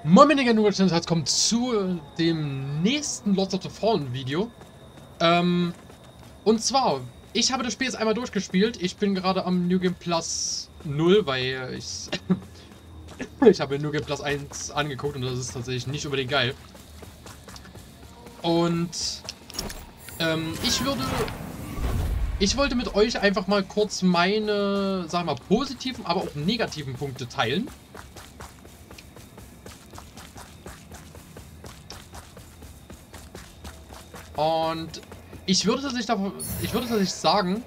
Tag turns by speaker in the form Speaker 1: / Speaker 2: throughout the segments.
Speaker 1: Moin meine Lieben, herzlich willkommen zu dem nächsten Lords of the Fallen Video. Und zwar, ich habe das Spiel jetzt einmal durchgespielt. Ich bin gerade am New Game Plus 0, weil ich habe New Game Plus 1 angeguckt und das ist tatsächlich nicht unbedingt geil. Und ich wollte mit euch einfach mal kurz meine, sagen wir mal, positiven, aber auch negativen Punkte teilen. Und ich würde tatsächlich sagen,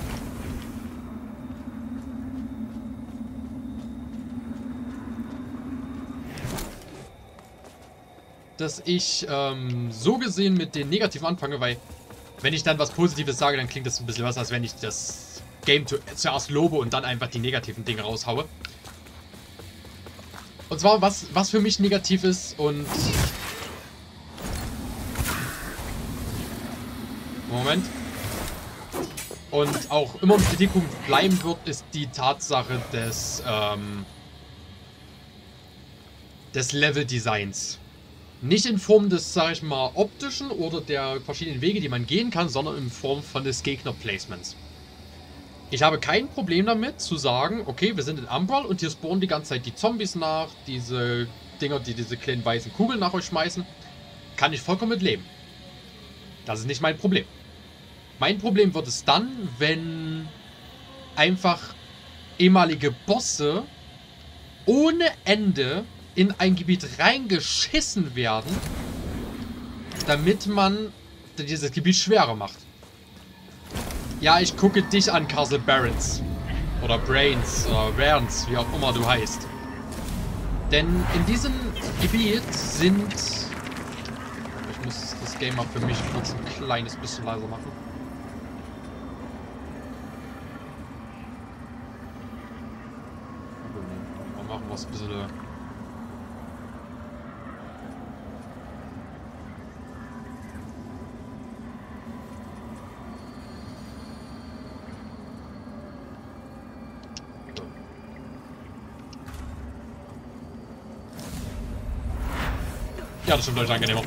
Speaker 1: dass ich so gesehen mit den Negativen anfange, weil wenn ich dann was Positives sage, dann klingt das ein bisschen was, als wenn ich das Game zuerst lobe und dann einfach die negativen Dinge raushaue. Und zwar, was für mich negativ ist und... Moment. Und auch immer ein Kritikpunkt bleiben wird, ist die Tatsache des Level-Designs. Nicht in Form des, sag ich mal, optischen oder der verschiedenen Wege, die man gehen kann, sondern in Form von des Gegner-Placements. Ich habe kein Problem damit zu sagen, okay, wir sind in Umbral und hier spawnen die ganze Zeit die Zombies nach, diese Dinger, die diese kleinen weißen Kugeln nach euch schmeißen. Kann ich vollkommen mit leben. Das ist nicht mein Problem. Mein Problem wird es dann, wenn einfach ehemalige Bosse ohne Ende in ein Gebiet reingeschissen werden, damit man dieses Gebiet schwerer macht. Ja, ich gucke dich an, Castle Barons. Oder Brains, oder Barons, wie auch immer du heißt. Denn in diesem Gebiet sind... Ich muss das Game mal für mich kurz ein kleines bisschen leiser machen. Mal machen wir es ein bisschen... Ja, das stimmt, deutlich angenehmer.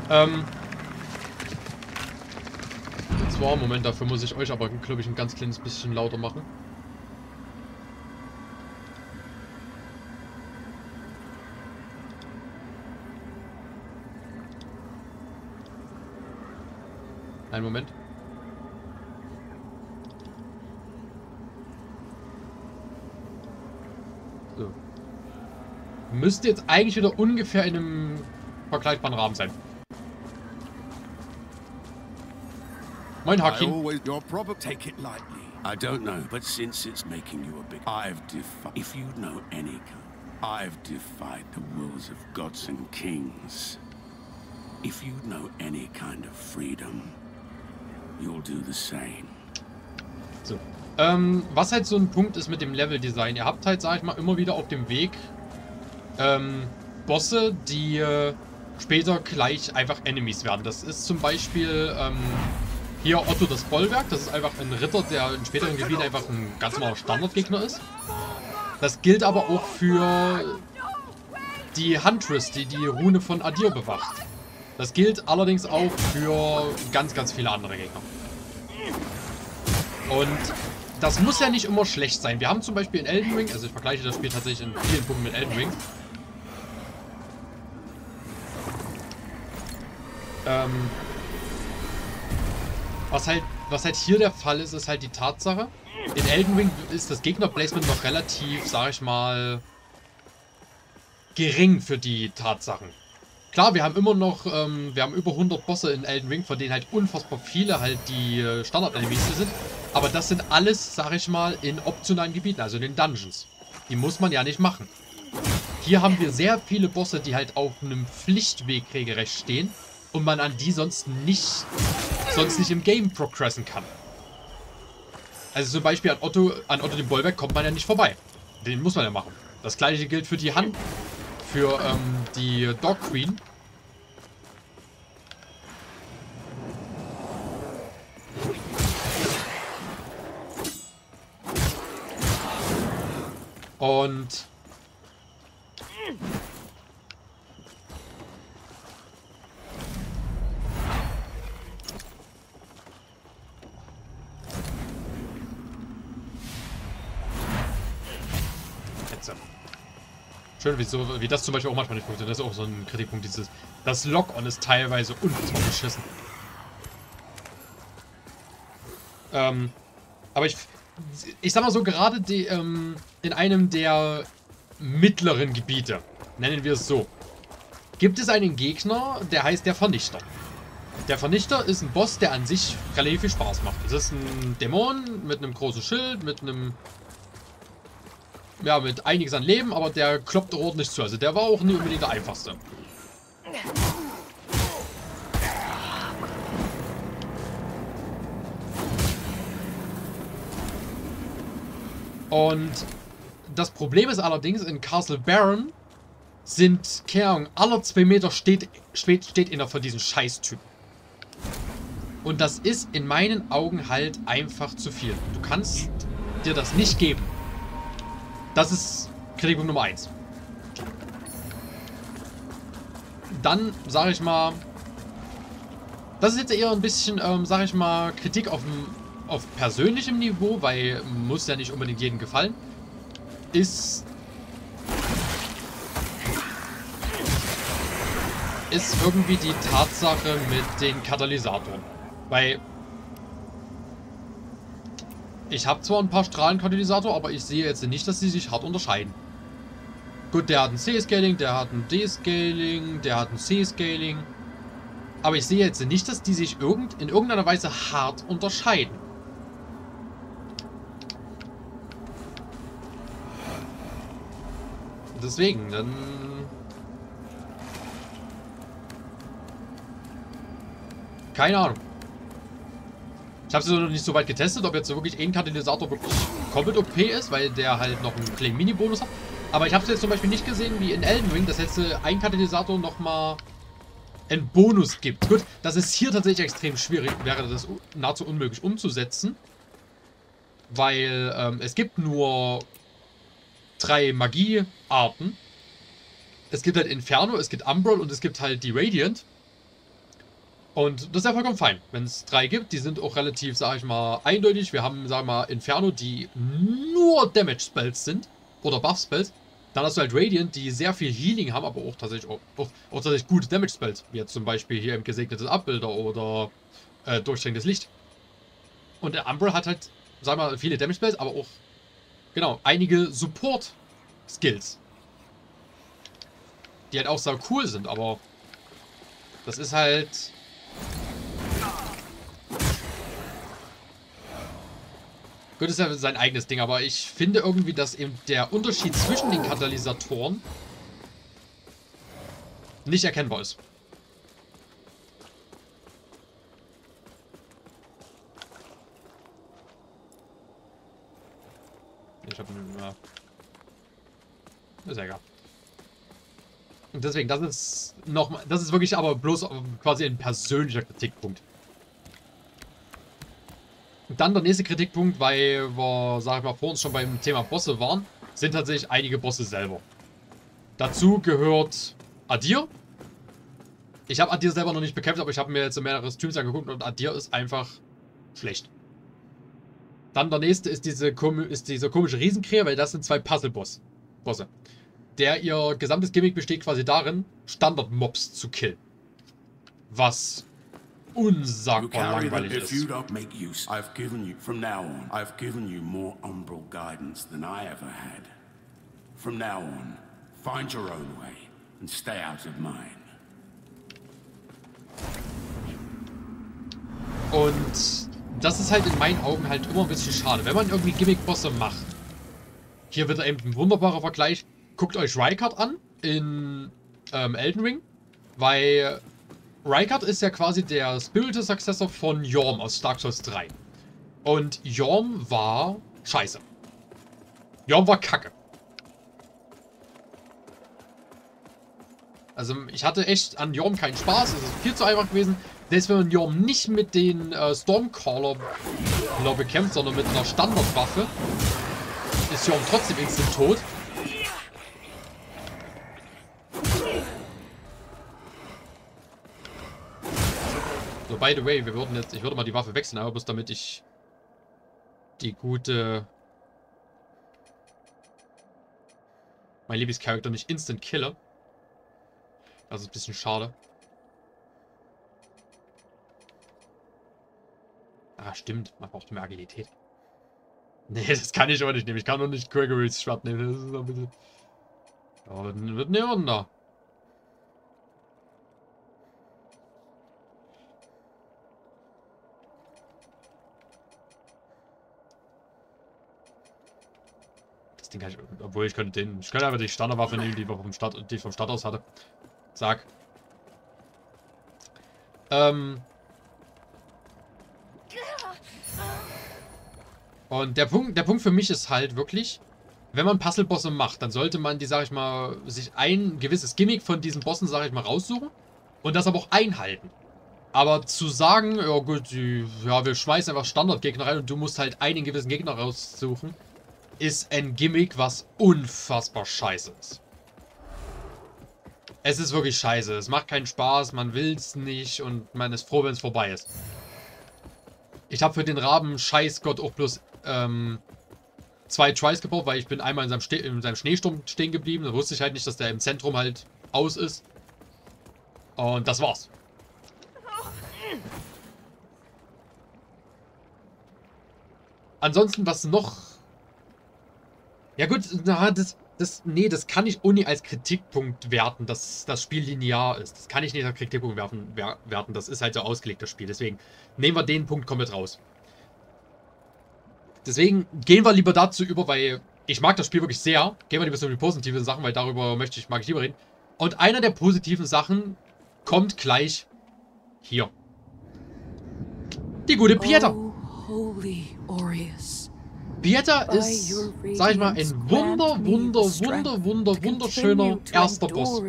Speaker 1: Und zwar, Moment, dafür muss ich euch aber, glaube ich, ein ganz kleines bisschen lauter machen. Einen Moment. So. Müsste jetzt eigentlich wieder ungefähr in einem vergleichbaren Rahmen sein. Moin, Hakim.
Speaker 2: Take it lightly. I don't know, but since it's making you a big... If you know any kind, I've defied the wills of gods and kings. If you know any kind of freedom, you'll do the same.
Speaker 1: So. Was halt so ein Punkt ist mit dem Level-Design. Ihr habt halt, sag ich mal, immer wieder auf dem Weg Bosse, die später gleich einfach Enemies werden. Das ist zum Beispiel hier Otto das Bollwerk. Das ist einfach ein Ritter, der in späteren Gebieten einfach ein ganz normaler Standardgegner ist. Das gilt aber auch für die Huntress, die die Rune von Adir bewacht. Das gilt allerdings auch für ganz, ganz viele andere Gegner. Und das muss ja nicht immer schlecht sein. Wir haben zum Beispiel in Elden Ring, also ich vergleiche das Spiel tatsächlich in vielen Punkten mit Elden Ring. Was halt hier der Fall ist, ist halt die Tatsache. In Elden Ring ist das Gegnerplacement noch relativ, sag ich mal, gering für die Tatsachen. Klar, wir haben immer noch, wir haben über 100 Bosse in Elden Ring, von denen halt unfassbar viele halt die Standard-Enemies sind. Aber das sind alles, sag ich mal, in optionalen Gebieten, also in den Dungeons. Die muss man ja nicht machen. Hier haben wir sehr viele Bosse, die halt auf einem Pflichtweg regelrecht stehen und man an die sonst nicht im Game progressen kann. Also zum Beispiel an Otto dem Bollwerk kommt man ja nicht vorbei. Den muss man ja machen. Das gleiche gilt für die die Dog Queen. Und Schön, wie das zum Beispiel auch manchmal nicht funktioniert. Das ist auch so ein Kritikpunkt. Das Lock-on ist teilweise unfassbar beschissen. Aber ich sag mal so, gerade in einem der mittleren Gebiete, nennen wir es so, gibt es einen Gegner, der heißt der Vernichter. Der Vernichter ist ein Boss, der an sich relativ viel Spaß macht. Es ist ein Dämon mit einem großen Schild, mit einiges an Leben, aber der kloppt ordentlich zu. Also der war auch nicht unbedingt der einfachste. Und das Problem ist allerdings, in Castle Baron sind, keine Ahnung, alle 2 Meter steht einer von diesen Scheißtypen. Und das ist in meinen Augen halt einfach zu viel. Du kannst dir das nicht geben. Das ist Kritikpunkt Nummer 1. Dann, sage ich mal, das ist jetzt eher ein bisschen, sage ich mal, Kritik auf persönlichem Niveau, weil muss ja nicht unbedingt jedem gefallen, ist irgendwie die Tatsache mit den Katalysatoren. Weil ich habe zwar ein paar Strahlenkatalysator, aber ich sehe jetzt nicht, dass sie sich hart unterscheiden. Gut, der hat ein C-Scaling, der hat ein D-Scaling, der hat ein C-Scaling. Aber ich sehe jetzt nicht, dass die sich in irgendeiner Weise hart unterscheiden. Deswegen, dann... Keine Ahnung. Ich habe es noch nicht so weit getestet, ob jetzt wirklich ein Katalysator wirklich komplett OP ist, weil der halt noch einen kleinen Mini-Bonus hat. Aber ich habe es jetzt zum Beispiel nicht gesehen, wie in Elden Ring, dass jetzt ein Katalysator nochmal einen Bonus gibt. Gut, das ist hier tatsächlich extrem schwierig, wäre das nahezu unmöglich umzusetzen. Weil es gibt nur 3 Magiearten. Es gibt halt Inferno, es gibt Umbral und es gibt halt die Radiant. Und das ist ja vollkommen fein, wenn es 3 gibt. Die sind auch relativ, sag ich mal, eindeutig. Wir haben, sag ich mal, Inferno, die nur Damage-Spells sind. Oder Buff-Spells. Dann hast du halt Radiant, die sehr viel Healing haben, aber auch tatsächlich, tatsächlich gute Damage-Spells. Wie jetzt zum Beispiel hier im gesegnetes Abbilder oder durchdringendes Licht. Und der Umbral hat halt, sag mal, viele Damage-Spells, aber auch, genau, einige Support-Skills. Die halt auch sehr cool sind, aber das ist halt... Gut, ist ja sein eigenes Ding, aber ich finde irgendwie, dass eben der Unterschied zwischen den Katalysatoren nicht erkennbar ist. Ich habe ja. Ist ja egal. Und deswegen, das ist wirklich aber bloß quasi ein persönlicher Kritikpunkt. Und dann der nächste Kritikpunkt, weil wir, sag ich mal, vor uns schon beim Thema Bosse waren, sind tatsächlich einige Bosse selber. Dazu gehört Adir. Ich habe Adir selber noch nicht bekämpft, aber ich habe mir jetzt mehrere Streams angeguckt und Adir ist einfach schlecht. Dann der nächste ist diese komische Riesenkrähe, weil das sind 2 Puzzle-Bosse. Der ihr gesamtes Gimmick besteht quasi darin, Standard-Mobs zu killen. Was unsagbar langweilig ist.
Speaker 2: I've given you more umbral guidance than I ever had. From now on, find your own way and stay out of mine.
Speaker 1: Und das ist halt in meinen Augen halt immer ein bisschen schade, wenn man irgendwie Gimmick-Bosse macht. Hier wird eben ein wunderbarer Vergleich. Guckt euch Rykard an in Elden Ring, weil Rykard ist ja quasi der Spiritual Successor von Yhorm aus Dark Souls 3. Und Yhorm war scheiße. Yhorm war kacke. Also ich hatte echt an Yhorm keinen Spaß, es ist viel zu einfach gewesen. Selbst wenn man Yhorm nicht mit den Stormcaller bekämpft, sondern mit einer Standardwaffe, ist Yhorm trotzdem instant tot. So, by the way, ich würde mal die Waffe wechseln, aber bloß damit ich die gute... mein Lieblingscharakter nicht instant kille. Das ist ein bisschen schade. Ah, stimmt. Man braucht mehr Agilität. Nee, das kann ich aber nicht nehmen. Ich kann nur nicht Gregorys Schwert nehmen. Das ist ein bisschen... Ja, wird ne Wunder. Das Ding kann ich... Obwohl, ich könnte den... Ich könnte einfach die Standardwaffe nehmen, die ich vom Start aus hatte. Zack. Und der Punkt für mich ist halt wirklich, wenn man Puzzlebosse macht, dann sollte man die, sag ich mal, sich ein gewisses Gimmick von diesen Bossen, sag ich mal, raussuchen und das aber auch einhalten. Aber zu sagen, ja gut, ja, wir schmeißen einfach Standardgegner rein und du musst halt einen gewissen Gegner raussuchen, ist ein Gimmick, was unfassbar scheiße ist. Es ist wirklich scheiße. Es macht keinen Spaß, man will es nicht und man ist froh, wenn es vorbei ist. Ich habe für den Raben Scheißgott auch bloß 2 Tries gebraucht, weil ich bin einmal in seinem Schneesturm stehen geblieben. Da wusste ich halt nicht, dass der im Zentrum halt aus ist. Und das war's. Ansonsten, was noch... Ja gut, na, nee, das kann ich ohne als Kritikpunkt werten, dass das Spiel linear ist. Das kann ich nicht als Kritikpunkt werten. Das ist halt so ausgelegt, das Spiel. Deswegen nehmen wir den Punkt komplett raus. Deswegen gehen wir lieber dazu über, weil ich mag das Spiel wirklich sehr. Gehen wir lieber zu den positiven Sachen, weil darüber mag ich lieber reden. Und einer der positiven Sachen kommt gleich hier. Die gute Pieter.
Speaker 3: Oh, holy Aureus.
Speaker 1: Pieter ist, sag ich mal, ein wunderschöner erster Boss.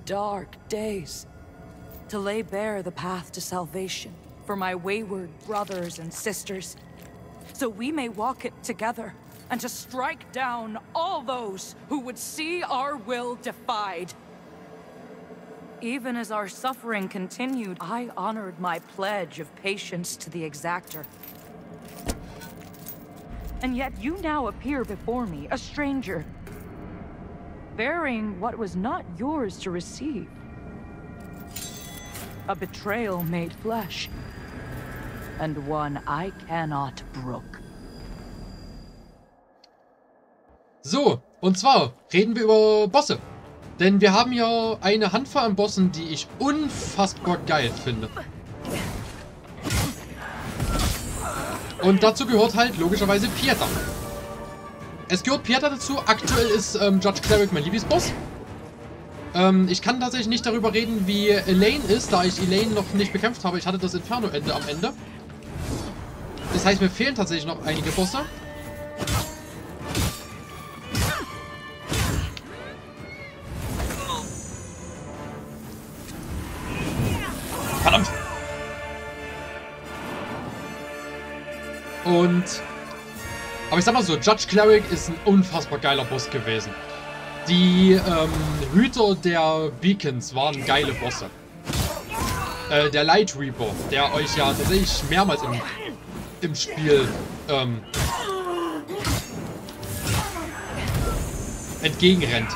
Speaker 3: To lay bare the path to salvation for my wayward brothers and sisters, so we may walk it together, and to strike down all those who would see our will defied. Even as our suffering continued, I honored my pledge of patience to the Exactor. And yet you now appear before me, a stranger, bearing what was not yours to receive. A betrayal made flesh, and one I cannot brook.
Speaker 1: So, und zwar reden wir über Bosse. Denn wir haben hier eine Handvoll an Bossen, die ich unfassbar geil finde. Und dazu gehört halt logischerweise Pieter. Es gehört Pieter dazu. Aktuell ist Judge Cleric mein Lieblingsboss. Ich kann tatsächlich nicht darüber reden, wie Elaine ist, da ich Elaine noch nicht bekämpft habe. Ich hatte das Inferno-Ende am Ende. Das heißt, mir fehlen tatsächlich noch einige Bosse. Verdammt! Aber ich sag mal so, Judge Cleric ist ein unfassbar geiler Boss gewesen. Die Hüter der Beacons waren geile Bosse. Der Light Reaper, der euch ja tatsächlich mehrmals im Spiel entgegenrennt.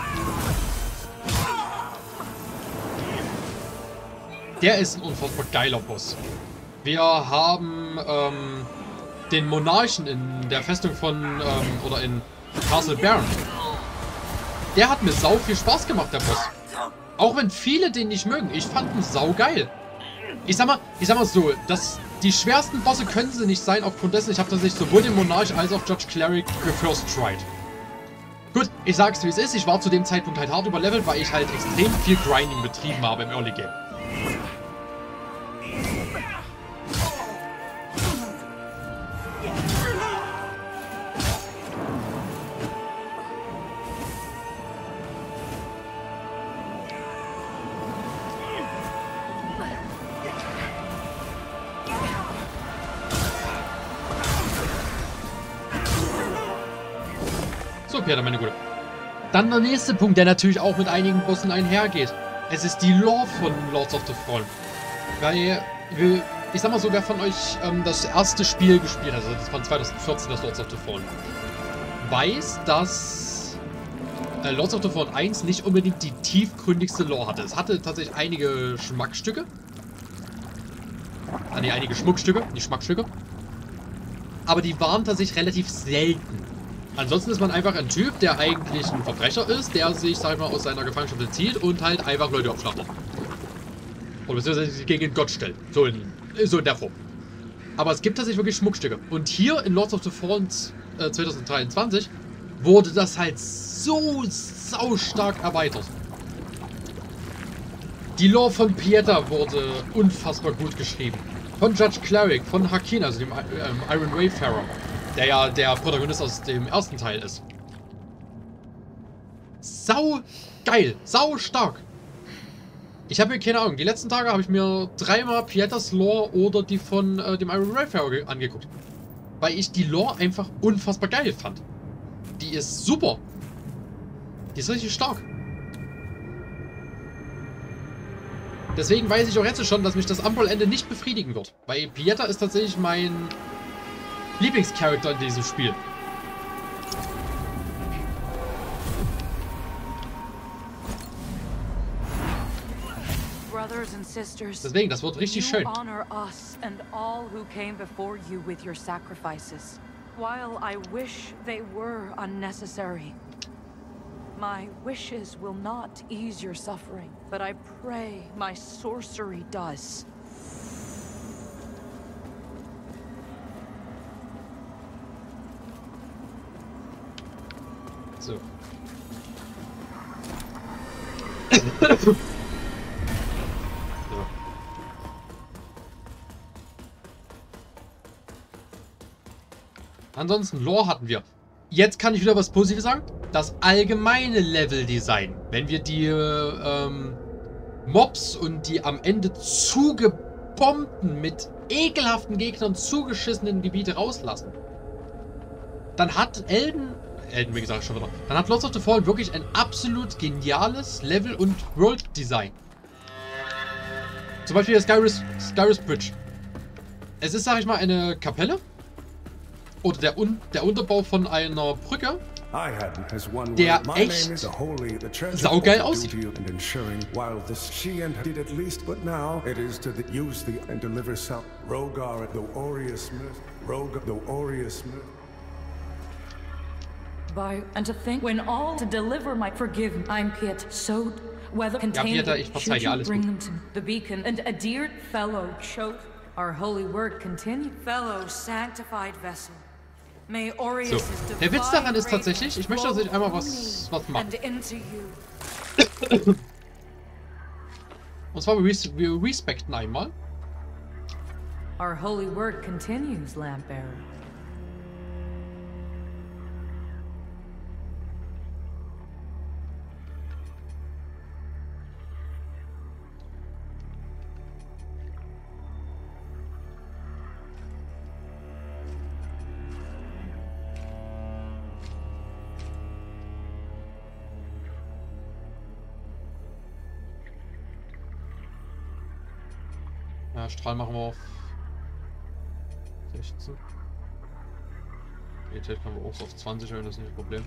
Speaker 1: Der ist ein unfassbar geiler Boss. Wir haben den Monarchen in der Festung von, oder in Castle Baron. Der hat mir sau viel Spaß gemacht, der Boss. Auch wenn viele den nicht mögen. Ich fand ihn sau geil. Ich sag mal so, die schwersten Bosse können sie nicht sein, aufgrund dessen, ich habe tatsächlich sowohl den Monarch als auch Judge Cleric gefirst tried. Gut, ich sag's wie es ist, ich war zu dem Zeitpunkt halt hart überlevelt, weil ich halt extrem viel Grinding betrieben habe im Early Game. So, Pieter, meine Gute. Dann der nächste Punkt, der natürlich auch mit einigen Bossen einhergeht. Es ist die Lore von Lords of the Fallen. Weil, ich sag mal so, wer von euch das erste Spiel gespielt hat, also das von 2014, das Lords of the Fallen, weiß, dass Lords of the Fallen 1 nicht unbedingt die tiefgründigste Lore hatte. Es hatte tatsächlich einige Schmackstücke. Ah ne, einige Schmuckstücke, nicht Schmackstücke. Aber die waren tatsächlich relativ selten. Ansonsten ist man einfach ein Typ, der eigentlich ein Verbrecher ist, der sich, sag ich mal, aus seiner Gefangenschaft entzieht und halt einfach Leute abschlachtet. Oder beziehungsweise sich gegen Gott stellt. So in der Form. Aber es gibt tatsächlich wirklich Schmuckstücke. Und hier in Lords of the Fallen 2023 wurde das halt so saustark erweitert. Die Lore von Pieta wurde unfassbar gut geschrieben. Von Judge Cleric, von Hakin, also dem Iron Wayfarer, der ja der Protagonist aus dem ersten Teil ist. Sau geil, sau stark. Ich habe mir keine Ahnung, die letzten Tage habe ich mir dreimal Pietas Lore oder die von dem Iron Wayfarer angeguckt. Weil ich die Lore einfach unfassbar geil fand. Die ist super. Die ist richtig stark. Deswegen weiß ich auch jetzt schon, dass mich das Umbral-Ende nicht befriedigen wird. Weil Pieta ist tatsächlich mein Lieblingscharakter in diesem Spiel.
Speaker 3: Brothers and sisters,
Speaker 1: deswegen, das wird richtig schön.
Speaker 3: honor us and all who came before you with your sacrifices. While I wish they were unnecessary, my wishes will not ease your suffering, but I pray my sorcery does.
Speaker 1: So. So. Ansonsten, Lore hatten wir. Jetzt kann ich wieder was Positives sagen. Das allgemeine Level-Design. Wenn wir die Mobs und die am Ende zugebombten, mit ekelhaften Gegnern zugeschissenen Gebiete rauslassen, dann hat wie gesagt schon wieder, dann hat Lords of the Fallen wirklich ein absolut geniales Level- und World-Design. Zum Beispiel der Skyris Bridge. Es ist, sag ich mal, eine Kapelle. Oder der Unterbau von einer Brücke, der echt saugeil aussieht.
Speaker 3: And to think when all to deliver my forgive I'm Piet so whether contained
Speaker 1: ja, Pieta, should you bring them to
Speaker 3: the beacon and a dear fellow showed our holy word continue fellow sanctified vessel.
Speaker 1: So, der Witz daran ist tatsächlich, ich möchte, dass ich einmal was mache. Und zwar, wir respekten einmal.
Speaker 3: Our holy word continues, Lampbearer.
Speaker 1: Ja, Strahl machen wir auf 16. Qualität können wir auch so auf 20 erhöhen, das ist nicht das Problem.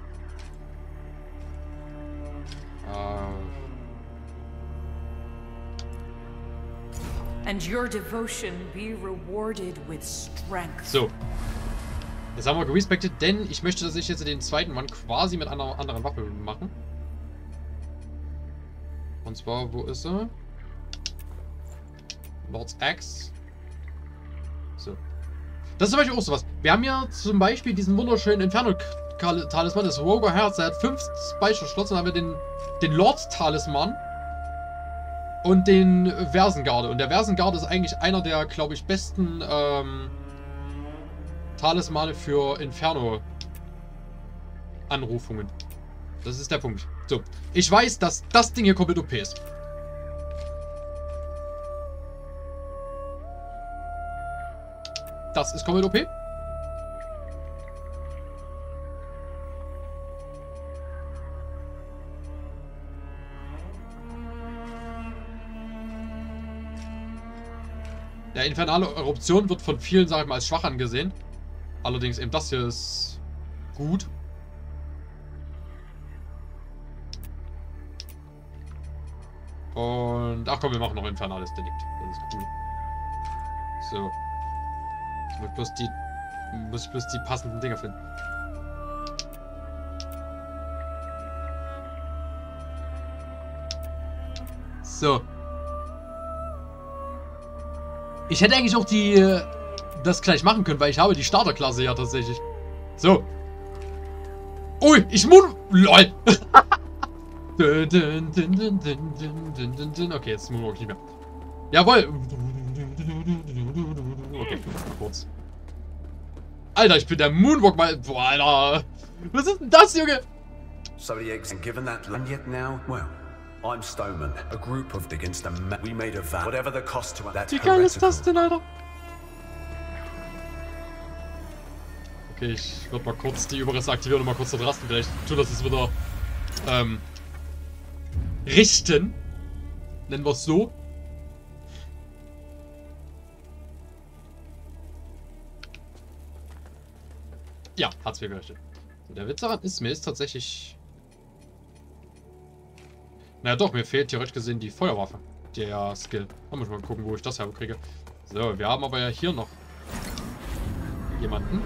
Speaker 3: And your devotion be rewarded with strength.
Speaker 1: So. Jetzt haben wir gerespektet, denn ich möchte, dass ich jetzt den zweiten Mann quasi mit einer anderen Waffe machen. Und zwar, wo ist er? Lord's Axe. So. Das ist zum Beispiel auch sowas. Wir haben ja zum Beispiel diesen wunderschönen Inferno-Talisman, das Roger Herz. Der hat 5 Speicherschlots. Dann haben wir den Lords-Talisman und den Versengarde. Und der Versengarde ist eigentlich einer der, glaube ich, besten Talismane für Inferno-Anrufungen. Das ist der Punkt. So. Ich weiß, dass das Ding hier komplett OP ist. Das ist komplett OP. Der infernale Eruption wird von vielen, sag ich mal, als schwach angesehen. Allerdings eben das hier ist gut. Und, ach komm, wir machen noch Infernales Delikt. Das ist cool. So. Muss ich bloß die passenden Dinger finden. So. Ich hätte eigentlich auch das gleich machen können, weil ich habe die Starterklasse ja tatsächlich. So. Ui, ich LOL! Okay, jetzt Moonwalk nicht mehr. Jawohl! Okay, kurz. Alter, ich bin der Moonwalk mal. Boah, Alter! Was ist denn das, Junge?
Speaker 4: So the eggs and given that land yet now? Well, I'm Stoneman, a group of against a we made a vow. Whatever the cost to that.
Speaker 1: Wie geil ist das denn, Alter? Okay, ich würde mal kurz die Überreste aktivieren und mal kurz dort rasten. Vielleicht tun das jetzt wieder richten. Nennen wir es so. Ja, hat's mir gerichtet. So, der Witz daran ist, mir ist tatsächlich... Naja doch, mir fehlt theoretisch gesehen die Feuerwaffe. Der Skill. Da muss ich mal gucken, wo ich das herkriege. So, wir haben aber ja hier noch jemanden.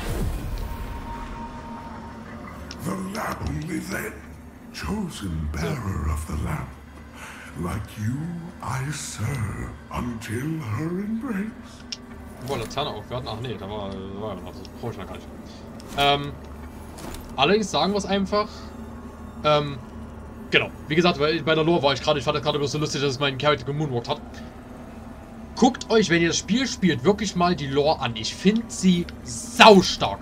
Speaker 5: The lamb is then, chosen bearer of the lamb. Like you, I serve until her embrace.
Speaker 1: Boah, Laterne aufwerten? Ach nee, da war ja noch. Das brauche ich noch gar nicht. Allerdings sagen wir es einfach. Genau. Wie gesagt, weil bei der Lore war ich fand das gerade bloß so lustig, dass es meinen Charakter gemoonwalkt hat. Guckt euch, wenn ihr das Spiel spielt, wirklich mal die Lore an. Ich finde sie saustark.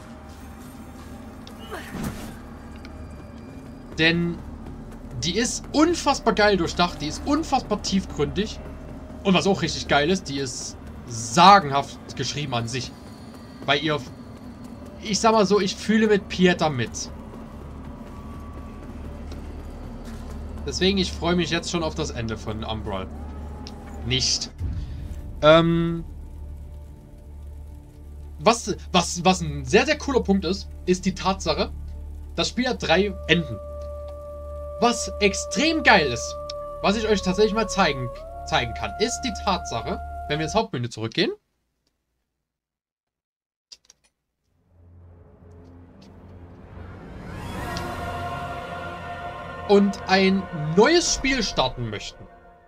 Speaker 1: Denn die ist unfassbar geil durchdacht, die ist unfassbar tiefgründig. Und was auch richtig geil ist, die ist sagenhaft geschrieben an sich. Weil ihr, ich sag mal so, ich fühle mit Pieter mit. Deswegen, ich freue mich jetzt schon auf das Ende von Umbral. Nicht. Was ein sehr, sehr cooler Punkt ist, ist die Tatsache, das Spiel hat 3 Enden. Was extrem geil ist, was ich euch tatsächlich mal zeigen kann, ist die Tatsache, wenn wir ins Hauptmenü zurückgehen. Und ein neues Spiel starten möchten.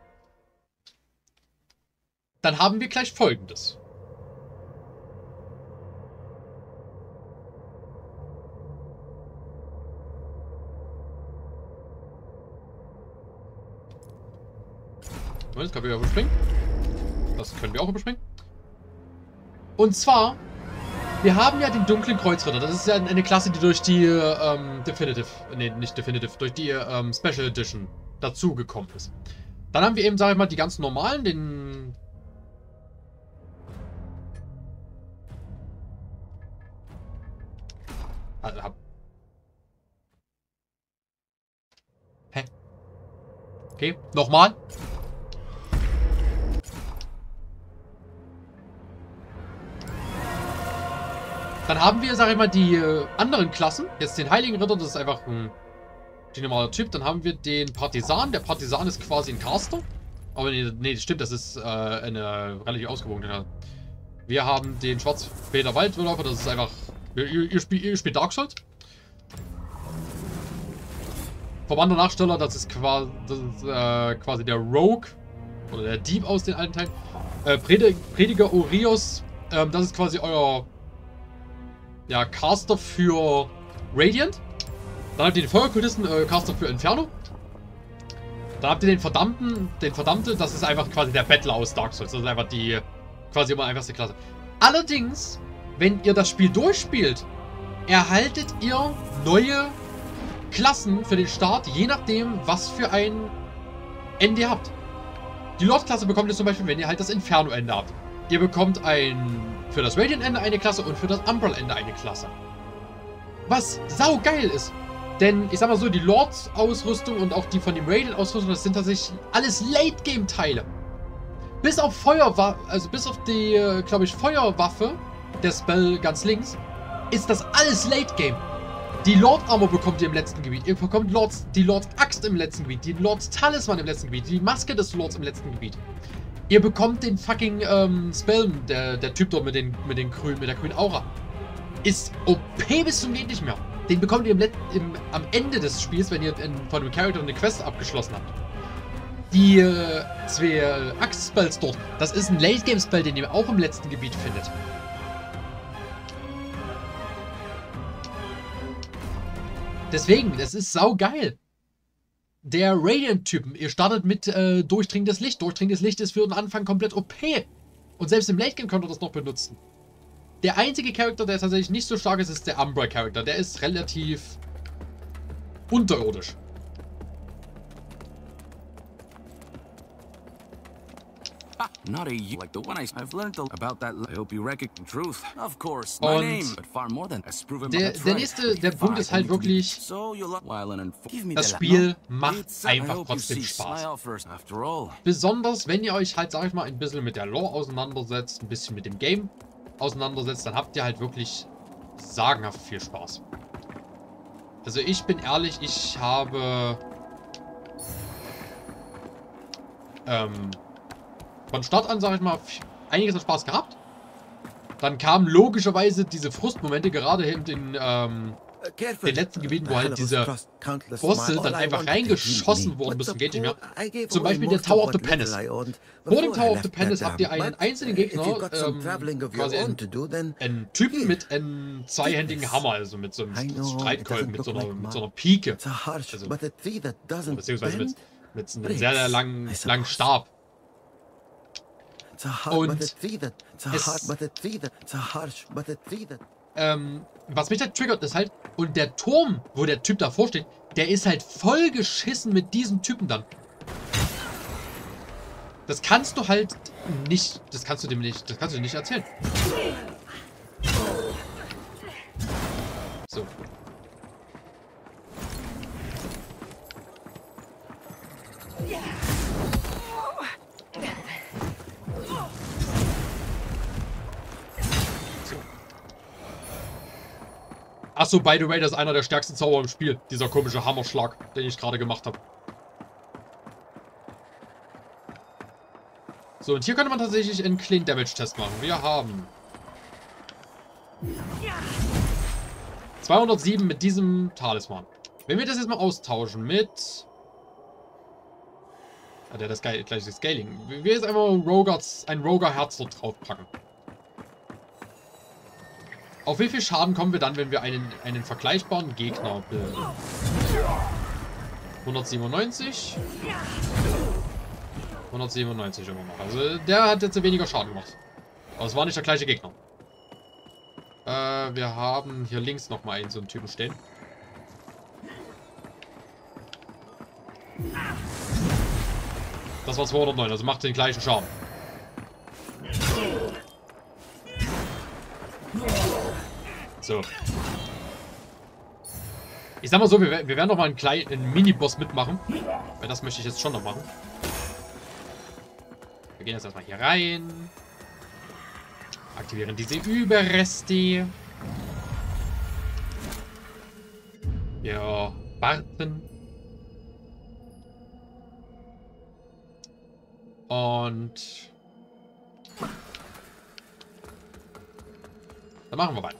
Speaker 1: Dann haben wir gleich Folgendes. Das können wir ja überspringen. Das können wir auch überspringen. Und zwar, wir haben ja den dunklen Kreuzritter. Das ist ja eine Klasse, die durch die durch die Special Edition dazugekommen ist. Dann haben wir eben, sag ich mal, die ganz normalen, den... Also, Hä? Okay, nochmal. Dann haben wir, sag ich mal, die anderen Klassen. Jetzt den Heiligen Ritter, das ist einfach ein normaler Typ. Dann haben wir den Partisan. Der Partisan ist quasi ein Caster. Aber nee, das stimmt, das ist eine relativ ausgewogene. Wir haben den Schwarzfeder Waldläufer, das ist einfach... Ihr spielt Dark Souls. Verbannter Nachsteller, das ist quasi der Rogue. Oder der Dieb aus den alten Teilen. Prediger Urios, das ist quasi euer... Ja, Caster für Radiant. Dann habt ihr den Feuerkultisten, Caster für Inferno. Dann habt ihr den Verdammte, das ist einfach quasi der Bettler aus Dark Souls. Das ist einfach die quasi immer einfachste Klasse. Allerdings, wenn ihr das Spiel durchspielt, erhaltet ihr neue Klassen für den Start, je nachdem, was für ein Ende ihr habt. Die Lord-Klasse bekommt ihr zum Beispiel, wenn ihr halt das Inferno-Ende habt. Ihr bekommt für das Radiant-Ende eine Klasse und für das Umbral-Ende eine Klasse. Was saugeil ist. Denn, ich sag mal so, die Lords-Ausrüstung und auch die von dem Radiant-Ausrüstung, das sind tatsächlich alles Late-Game-Teile. Bis auf bis auf die, glaube ich, Feuerwaffe, der Spell ganz links, ist das alles Late-Game. Die Lord Armor bekommt ihr im letzten Gebiet. Ihr bekommt die Lords Axt im letzten Gebiet. Die Lords Talisman im letzten Gebiet. Die Maske des Lords im letzten Gebiet. Ihr bekommt den fucking Spell, der Typ dort mit der grünen Aura. Ist OP bis zum geht nicht mehr. Den bekommt ihr am Ende des Spiels, wenn ihr von dem Charakter eine Quest abgeschlossen habt. Die 2 Axt-Spells dort, das ist ein Late-Game-Spell, den ihr auch im letzten Gebiet findet. Deswegen, das ist saugeil. Der Radiant-Typen, ihr startet mit durchdringendes Licht. Durchdringendes Licht ist für den Anfang komplett OP. Und selbst im Late-Game könnt ihr das noch benutzen. Der einzige Charakter, der tatsächlich nicht so stark ist, ist der Umbra-Charakter. Der ist relativ unterirdisch.
Speaker 2: Not a you like the one I've learned about that. I hope you recognize truth. Of course, my name, but far more than as proven.
Speaker 1: Der Punkt ist halt wirklich, das Spiel macht einfach trotzdem Spaß. Besonders, wenn ihr euch halt, sag ich mal, ein bisschen mit der Lore auseinandersetzt, ein bisschen mit dem Game auseinandersetzt, dann habt ihr halt wirklich sagenhaft viel Spaß. Also ich bin ehrlich, ich habe von Start an, sag ich mal, einiges an Spaß gehabt. Dann kamen logischerweise diese Frustmomente, gerade in den letzten Gebieten, wo halt diese Bosse dann einfach reingeschossen wurden, bis zum geht nicht mehr. Zum Beispiel der Tower of the Penis. Vor dem Tower of the Penis habt ihr einen einzelnen Gegner, quasi einen Typen mit einem zweihändigen Hammer, also mit so einem Streitkolben, mit so einer Pike. Also, beziehungsweise mit einem sehr, sehr langen Stab. Und was mich halt triggert, ist halt, und der Turm, wo der Typ davor steht, der ist halt voll geschissen mit diesem Typen dann. Das kannst du halt nicht, das kannst du dir nicht erzählen. So. Achso, by the way, das ist einer der stärksten Zauber im Spiel. Dieser komische Hammerschlag, den ich gerade gemacht habe. So, und hier könnte man tatsächlich einen Clean Damage Test machen. Wir haben 207 mit diesem Talisman. Wenn wir das jetzt mal austauschen mit... Hat er das gleiche Scaling? Wir jetzt einfach ein Roger-Herz dort drauf packen. Auf wie viel Schaden kommen wir dann, wenn wir einen vergleichbaren Gegner bilden? 197. 197 immer noch. Also der hat jetzt weniger Schaden gemacht. Aber es war nicht der gleiche Gegner. Wir haben hier links nochmal so einen Typen stehen. Das war 209, also macht den gleichen Schaden. So. Ich sag mal so, wir werden noch mal einen Mini-Boss mitmachen. Weil das möchte ich jetzt schon noch machen. Wir gehen jetzt erstmal hier rein. Aktivieren diese Überreste. Wir warten. Und dann machen wir weiter.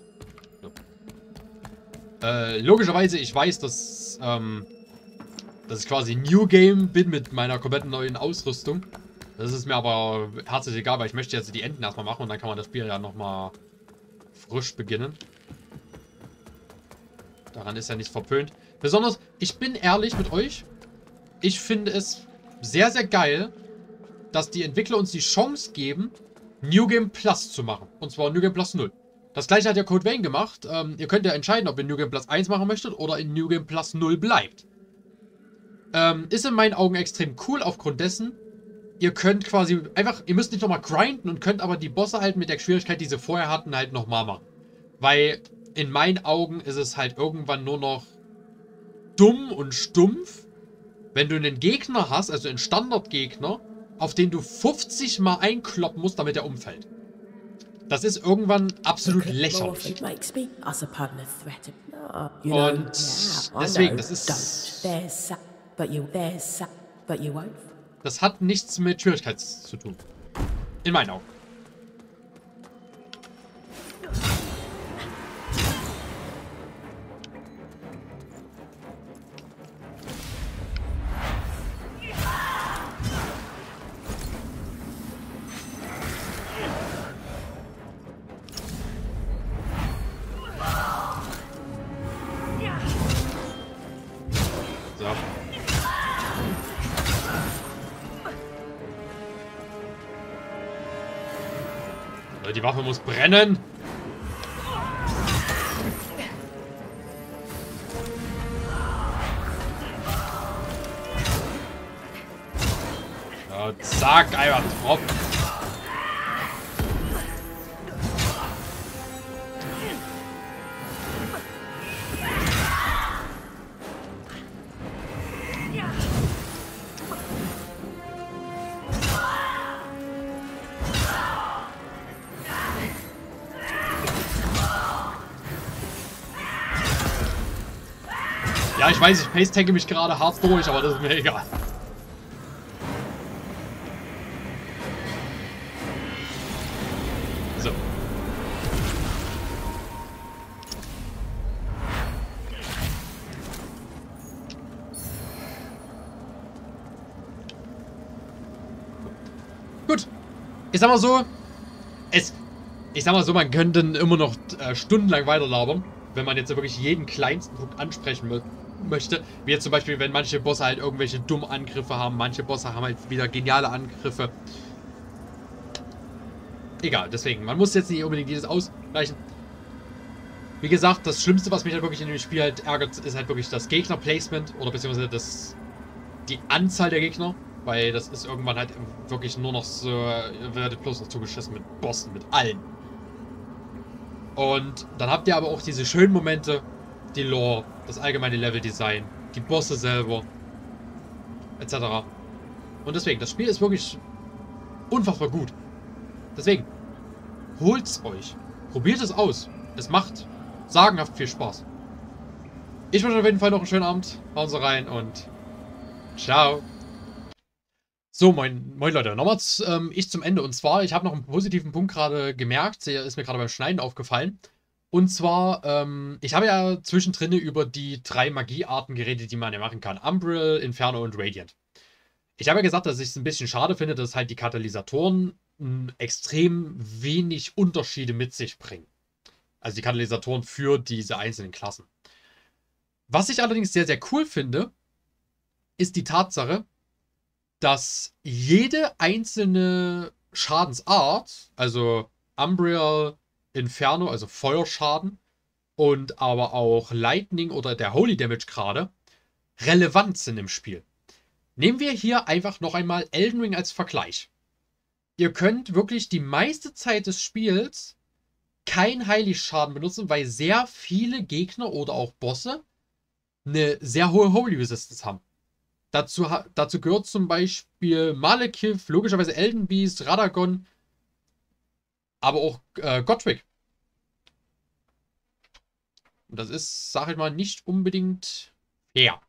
Speaker 1: Logischerweise, ich weiß, dass ich quasi New Game bin mit meiner kompletten neuen Ausrüstung. Das ist mir aber herzlich egal, weil ich möchte jetzt die Enden erstmal machen und dann kann man das Spiel ja nochmal frisch beginnen. Daran ist ja nichts verpönt. Besonders, ich bin ehrlich mit euch, ich finde es sehr, sehr geil, dass die Entwickler uns die Chance geben, New Game Plus zu machen. Und zwar New Game Plus 0. Das gleiche hat ja Code Vein gemacht. Ihr könnt ja entscheiden, ob ihr New Game Plus 1 machen möchtet oder in New Game Plus 0 bleibt. Ist in meinen Augen extrem cool aufgrund dessen, ihr könnt quasi einfach, ihr müsst nicht nochmal grinden und könnt aber die Bosse halt mit der Schwierigkeit, die sie vorher hatten, halt nochmal machen. Weil in meinen Augen ist es halt irgendwann nur noch dumm und stumpf, wenn du einen Gegner hast, also einen Standardgegner, auf den du 50 Mal einkloppen musst, damit er umfällt. Das ist irgendwann absolut lächerlich. Und deswegen, das ist... Das hat nichts mit Schwierigkeit zu tun. In meinen Augen. Die Waffe muss brennen. Ja, zack, einfach drauf. Ja, ich weiß, ich pace-tanke mich gerade hart durch, aber das ist mir egal. So. Gut. Ich sag mal so, man könnte immer noch stundenlang weiterlabern, wenn man jetzt wirklich jeden kleinsten Punkt ansprechen möchte. Wie jetzt zum Beispiel, wenn manche Bosse halt irgendwelche dummen Angriffe haben. Manche Bosse haben halt wieder geniale Angriffe. Egal, deswegen. Man muss jetzt nicht unbedingt jedes ausgleichen. Wie gesagt, das Schlimmste, was mich halt wirklich in dem Spiel halt ärgert, ist halt wirklich das Gegner-Placement. Oder beziehungsweise die Anzahl der Gegner. Weil das ist irgendwann halt wirklich nur noch so, werdet bloß noch zugeschissen mit Bossen, mit allen. Und dann habt ihr aber auch diese schönen Momente, die Lore, das allgemeine Leveldesign, die Bosse selber, etc. Und deswegen, das Spiel ist wirklich unfassbar gut. Deswegen, holt's euch. Probiert es aus. Es macht sagenhaft viel Spaß. Ich wünsche auf jeden Fall noch einen schönen Abend. Hauen Sie rein und ciao. So, moin Leute, nochmal ich zum Ende. Und zwar, ich habe noch einen positiven Punkt gerade gemerkt, der ist mir gerade beim Schneiden aufgefallen. Und zwar, ich habe ja zwischendrin über die 3 Magiearten geredet, die man ja machen kann. Umbral, Inferno und Radiant. Ich habe ja gesagt, dass ich es ein bisschen schade finde, dass halt die Katalysatoren extrem wenig Unterschiede mit sich bringen. Also die Katalysatoren für diese einzelnen Klassen. Was ich allerdings sehr, sehr cool finde, ist die Tatsache, dass jede einzelne Schadensart, also Umbral, Inferno, also Feuerschaden und aber auch Lightning oder der Holy Damage gerade, relevant sind im Spiel. Nehmen wir hier einfach noch einmal Elden Ring als Vergleich. Ihr könnt wirklich die meiste Zeit des Spiels kein Heiligsschaden benutzen, weil sehr viele Gegner oder auch Bosse eine sehr hohe Holy Resistance haben. Dazu gehört zum Beispiel Malekith, logischerweise Elden Beast, Radagon, aber auch Godric. Und das ist, sag ich mal, nicht unbedingt fair.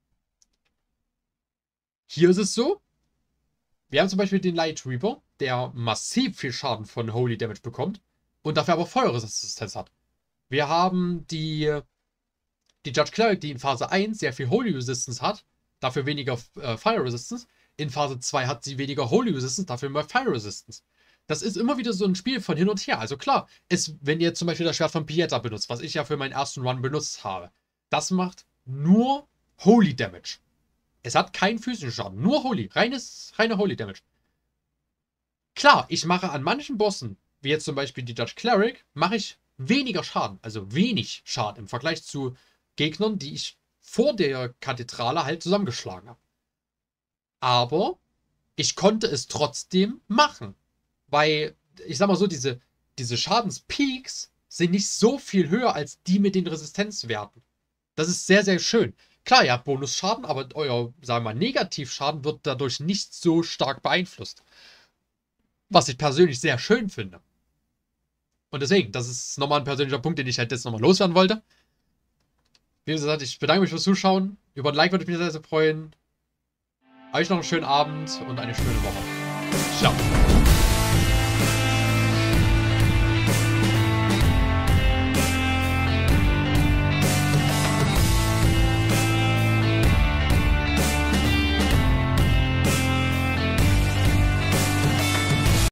Speaker 1: Hier ist es so, wir haben zum Beispiel den Light Reaper, der massiv viel Schaden von Holy Damage bekommt und dafür aber Feuerresistenz hat. Wir haben die Judge Cleric, die in Phase 1 sehr viel Holy Resistance hat, dafür weniger Fire Resistance. In Phase 2 hat sie weniger Holy Resistance, dafür mehr Fire Resistance. Das ist immer wieder so ein Spiel von hin und her. Also klar, wenn ihr zum Beispiel das Schwert von Pieta benutzt, was ich ja für meinen ersten Run benutzt habe, das macht nur Holy Damage. Es hat keinen physischen Schaden, nur Holy, reine Holy Damage. Klar, ich mache an manchen Bossen, wie jetzt zum Beispiel die Judge Cleric, mache ich weniger Schaden, also wenig Schaden im Vergleich zu Gegnern, die ich vor der Kathedrale halt zusammengeschlagen habe. Aber ich konnte es trotzdem machen. Weil, ich sag mal so, diese Schadenspeaks sind nicht so viel höher als die mit den Resistenzwerten. Das ist sehr, sehr schön. Klar, ihr habt Bonusschaden, aber euer, sagen wir mal, Negativschaden wird dadurch nicht so stark beeinflusst. Was ich persönlich sehr schön finde. Und deswegen, das ist nochmal ein persönlicher Punkt, den ich halt jetzt nochmal loswerden wollte. Wie gesagt, ich bedanke mich fürs Zuschauen. Über ein Like würde ich mich sehr, sehr freuen. Euch noch einen schönen Abend und eine schöne Woche.